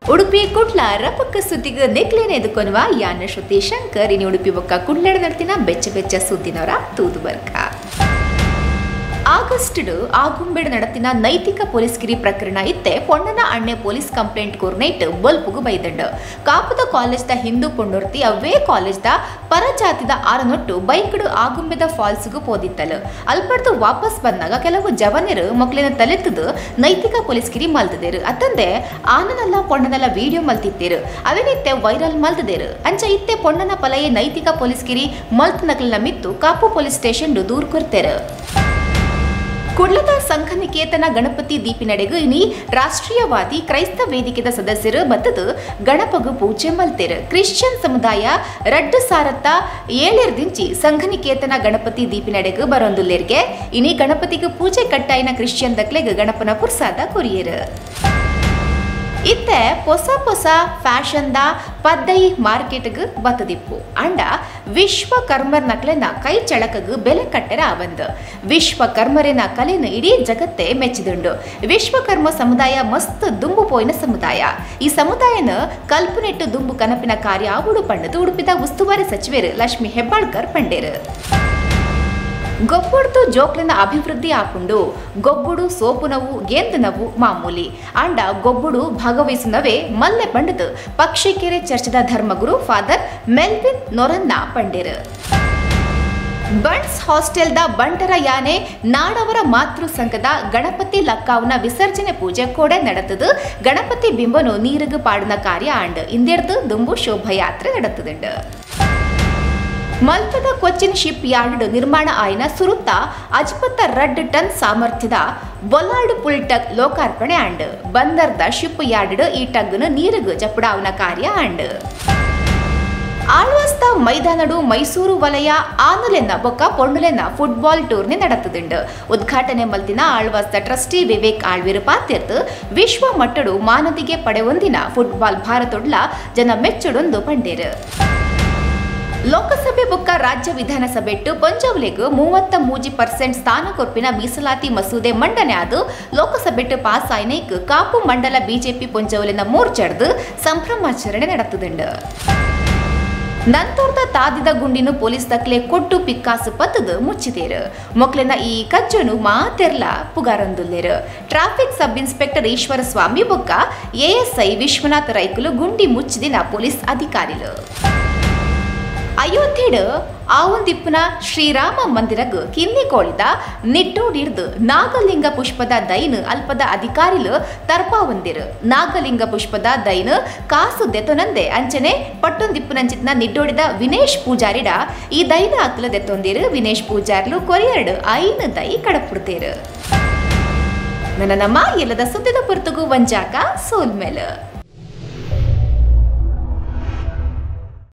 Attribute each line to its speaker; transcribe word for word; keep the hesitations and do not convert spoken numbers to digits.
Speaker 1: ಉಡುಪಿ ಕುಡ್ಲ ರಪಕ್ಕ ಸುದ್ದಿಗೆ ನೆಕ್ಲೇನೆ ಎದುಕೊನ್ವ ಯಾನ ಶ್ರುತಿ ಶಂಕರ್ ಇನಿ ಉಡುಪಿ ಬೊಕ್ಕ ಕುಡ್ಲಡ ನಡ್ತಿನ ಬೆಚ್ಚ ಬೆಚ್ಚ ಸುದ್ದಿನವರ ತೂದು ಬರ್ಕ ಆಗಸ್ಟ್ ಆಗುಂಬೆಡ್ ನಡತಿನ ನೈತಿಕ ಪೊಲೀಸ್ಗಿರಿ ಪ್ರಕರಣ ಇತ್ತೆ ಪೊಣ್ಣನ ಅಣ್ಣೆ ಪೊಲೀಸ್ ಕಂಪ್ಲೇಂಟ್ ಕೋರ್ನೈಟ್ ಬಲ್ಪುಗು ಬೈದಂಡ ಕಾಪುದ ಕಾಲೇಜ್ದ ಹಿಂದೂ ಪೊಣ್ಣೊರ್ತಿ ಅವೇ ಕಾಲೇಜ್ದ ಪರಜಾತಿದ ಆರನೊಟ್ಟು ಬೈಕ್ಡು ಆಗುಂಬೆದ ಫಾಲ್ಸ್ಗೂ ಪೋದಿತ್ತಲು ಅಲ್ಪಡ್ದು ವಾಪಸ್ ಬಂದಾಗ ಕೆಲವು ಜವನರು ಮಕ್ಕಳಿನ ತಲೆತ್ತದು ನೈತಿಕ ಪೊಲೀಸ್ಗಿರಿ ಮಲ್ತದೇರು ಅತ್ತಂದೆ ಆನನಲ್ಲ ಪೊಣ್ಣನಲ್ಲ ವಿಡಿಯೋ ಮಲ್ತಿತ್ತೇರು ಅವೇನಿತ್ತೆ ವೈರಲ್ ಮಲ್ತದೇರು ಅಂಚ ಇತ್ತೆ ಪೊಣ್ಣನ ಪಲಯೆ ನೈತಿಕ ಪೊಲೀಸ್ಗಿರಿ ಮಲ್ತ್ ನಕಲಿನ ಮಿತ್ತು ಕಾಪು ಪೊಲೀಸ್ ಸ್ಟೇಷನ್ ದೂರ್ ಕೊರ್ತೇರು ಕುಡ್ಲದ ಸಂಘನಿಕೇತನ ಗಣಪತಿ ದೀಪಿನಡೆಗೂ ಇನಿ ರಾಷ್ಟ್ರೀಯವಾದಿ ಕ್ರೈಸ್ತ ವೇದಿಕೆದ ಸದಸ್ಯರು ಬತ್ತದು ಗಣಪಗು ಪೂಜೆ ಮಲ್ತೇರು ಕ್ರಿಶ್ಚಿಯನ್ ಸಮುದಾಯ ರಡ್ಡು ಸಾರತ್ತ ಏಳೇರ್ದಿಂಚಿ ಸಂಘನಿಕೇತನ ಗಣಪತಿ ದೀಪಿನಡೆಗೂ ಬರೊಂದುಲ್ಲೇರ್ಗೆ ಇನಿ ಗಣಪತಿಗೂ ಪೂಜೆ ಕಟ್ಟಾಯಿನ ಕ್ರಿಶ್ಚಿಯನ್ ದಕ್ಲೆಗ್ ಗಣಪನ ಪುರ್ಸಾದ ಕೊರಿಯರು ಇತ್ತೆ ಹೊಸ ಹೊಸ ಫ್ಯಾಷನ್ದ ಪದ್ದೈ ಮಾರ್ಕೆಟ್ಗೆ ಬತ್ತದಿಪ್ಪು ಅಂಡ ವಿಶ್ವಕರ್ಮರ್ ನಕಲೆನ ಕೈ ಚಳಕಗ್ ಬೆಲೆ ಕಟ್ಟೆರ ಅವಂದು ವಿಶ್ವಕರ್ಮರಿನ ಕಲೆನ ಇಡೀ ಜಗತ್ತೇ ಮೆಚ್ಚಿದುಂಡು ವಿಶ್ವಕರ್ಮ ಸಮುದಾಯ ಮಸ್ತ್ ದುಂಬು ಪೋಯಿನ ಸಮುದಾಯ ಈ ಸಮುದಾಯನ ಕಲ್ಪನೆಟ್ಟು ದುಂಬು ಕನಪಿನ ಕಾರ್ಯ ಆವುಡು ಪಂಡದು ಉಡುಪಿದ ಉಸ್ತುವಾರಿ ಸಚಿವರು ಲಕ್ಷ್ಮಿ ಹೆಬ್ಬಾಳ್ಕರ್ ಪಂಡೇರು ಗೊಬ್ಬುಡ್ದು ಜೋಕ್ಲಿನ ಅಭಿವೃದ್ಧಿ ಆಪುಂಡು ಗೊಬ್ಬುಡು ಸೋಪುನವು ಗೆಂದನವು ಮಾಮೂಲಿ ಅಂಡ ಗೊಬ್ಬುಡು ಭಾಗವಹಿಸುನವೇ ಮಲ್ಲೆ ಪಂಡದು ಪಕ್ಷಿಕೆರೆ ಚರ್ಚದ ಧರ್ಮಗುರು ಫಾದರ್ ಮೆಲ್ವಿನ್ ನೊರನ್ನ ಪಂಡೇರು ಬಂಟ್ಸ್ ಹಾಸ್ಟೆಲ್ದ ಬಂಟರ ಯಾನೆ ನಾಡವರ ಮಾತೃ ಸಂಘದ ಗಣಪತಿ ಲಕ್ಕಾವ್ನ ವಿಸರ್ಜನೆ ಪೂಜೆ ಕೋಡೆ ನಡೆತದು ಗಣಪತಿ ಬಿಂಬನು ನೀರಿಗು ಪಾಡಿನ ಕಾರ್ಯ ಆಂಡ್ ಇಂದೆರ್ದು ದುಂಬು ಶೋಭಯಾತ್ರೆ ನಡೆತದುಂಡು ಮಲ್ಪದ ಕೊಚ್ಚಿನ್ ಶಿಪ್ ಯಾರ್ಡ್ ನಿರ್ಮಾಣ ಆಯ್ನ ಸುರುತ್ತ ಅಜ್ಪತ್ತ ರಡ್ ಟನ್ ಸಾಮರ್ಥ್ಯದ ಬೊಲಾರ್ಡ್ ಪುಲ್ ಟಗ್ ಲೋಕಾರ್ಪಣೆ ಆಂಡ್ ಬಂದರ್ದ ಶಿಪ್ ಯಾರ್ಡ್ ಈ ಟಗ್ನ ನೀರಿಗ ಜಪಡಾವನ ಕಾರ್ಯ ಆಂಡ್ ಆಳ್ವಾಸ್ತ ಮೈದಾನಡು ಮೈಸೂರು ವಲಯ ಆನುಲೆನ್ನ ಬೊಕ್ಕ ಪೊಣ್ಣುಲೆನ್ನ ಫುಟ್ಬಾಲ್ ಟೂರ್ನಿ ನಡೆತದುಂಡು ಉದ್ಘಾಟನೆ ಮಲ್ತಿನ ಆಳ್ವಾಸ್ತ ಟ್ರಸ್ಟಿ ವಿವೇಕ್ ಆಳ್ವಿರು ಪಾತ್ಯರ್ದು ವಿಶ್ವ ಮಟ್ಟಡು ಮಾನದಿಗೆ ಪಡೆಯೊಂದಿನ ಫುಟ್ಬಾಲ್ ಭಾರತೊಡ್ಲ ಜನ ಮೆಚ್ಚುಡೊಂದು ಪಂಡೇರು ಲೋಕಸಭೆ ಬೊಕ್ಕ ರಾಜ್ಯ ವಿಧಾನಸಭೆಟ್ಟು ಪಂಜಾಬ್ಲೆಗ್ ಮೂವತ್ತ ಮೂಜಿ ಪರ್ಸೆಂಟ್ ಸ್ಥಾನ ಕೊರ್ಪಿನ ಮೀಸಲಾತಿ ಮಸೂದೆ ಮಂಡನೆ ಆದು ಲೋಕಸಭೆಟ್ಟು ಪಾಸ್ ಆಯ್ನೈಕ್ ಕಾಪು ಮಂಡಲ ಬಿಜೆಪಿ ಪೊಂಜವಲಿನ ಮೋರ್ಚಾಡ್ದು ಸಂಭ್ರಮಾಚರಣೆ ನಡೆತದುಂಡು ನಂತೋರ್ದ ತಾದಿದ ಗುಂಡಿನ ಪೊಲೀಸ್ ದಕ್ಲೆ ಕೊಟ್ಟು ಪಿಕ್ಕಾಸು ಪತ್ತದು ಮುಚ್ಚಿದೇರು ಮೊಕ್ಲಿನ ಈ ಕಜ್ಜನು ಮಾತೆರ್ಲ ಪುಗಾರೊಂದುಲ್ಲೇರು traffic sub inspector Eshwara Swamy ಬೊಕ್ಕ ಎಎಸ್ಐ ವಿಶ್ವನಾಥ್ ರೈಕುಲು ಗುಂಡಿ ಮುಚ್ಚಿದಿನ ಪೊಲೀಸ್ ಅಧಿಕಾರಿಲು ಅಯೋಧ್ಯೆಡ್ ಆವೊಂದಿಪ್ಪುನ ಶ್ರೀರಾಮ ಮಂದಿರಗ್ ಕಿನ್ನಿ ಕೋಳಿದ ನಿಟ್ಟೋಡಿರ್ದು ನಾಗಲಿಂಗ ಪುಷ್ಪದ ದೈನ್ ಅಲ್ಪದ ಅಧಿಕಾರಿಲು ತರ್ಪಾವಂದಿರು ನಾಗಲಿಂಗ ಪುಷ್ಪದ ದೈನ್ ಕಾಸು ದೆತೊನಂದೆ ಅಂಚನೆ ಪಟ್ಟೊಂದಿಪ್ಪುನಂಚಿತ್ನ ನಿಟ್ಟೋಡಿದ ವಿನೇಶ್ ಪೂಜಾರಿಡ ಈ ದೈನ ಅಕ್ಲ ದೆತ್ತೊಂದಿರು ವಿನೇಶ್ ಪೂಜಾರ್ಲು ಕೊರಿಯರ್ಡ್ ಐನ್ ದೈ ಕಡಪುಡ್ತೇರು ನನ್ನ ನಮ್ಮ ಎಲ್ಲದ ಸುದ್ದಿದ ಪುರ್ತುಗು ವಂಜಾಕ ಸೋಲ್ಮೇಲು